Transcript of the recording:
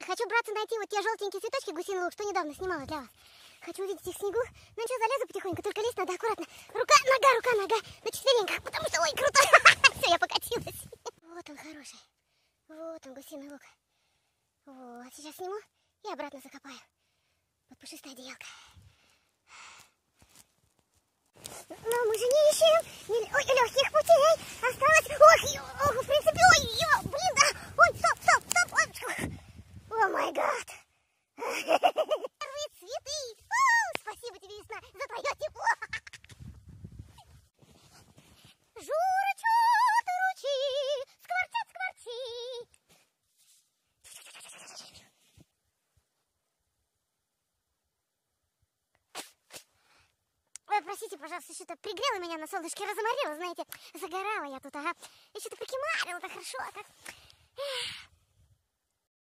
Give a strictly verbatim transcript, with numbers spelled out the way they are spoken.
Хочу, братцы, найти вот те желтенькие цветочки гусиный лук, что недавно снимала для вас. Хочу увидеть их в снегу. Ну что, залезу потихоньку, только лезть надо аккуратно. Рука, нога, рука, нога. На четвереньках, потому что, ой, круто. Все, я покатилась. Вот он хороший. Вот он, гусиный лук. Вот, сейчас сниму и обратно закопаю. Под пушистое одеялко. Но мы же не ищем не... Ой, легких путей. Осталось... Ох, ё... Ох, в принципе, ой, ё... блин, да. Ой, стоп, стоп, стоп. О май гад. Первые цветы. У, спасибо тебе, весна, за твое тепло. Журчат ручьи, скворчат скворчи. Ой, простите, пожалуйста, что-то пригрела меня на солнышке, разоморила, знаете. Загорала я тут, ага. И что-то прикимарила, так хорошо, так.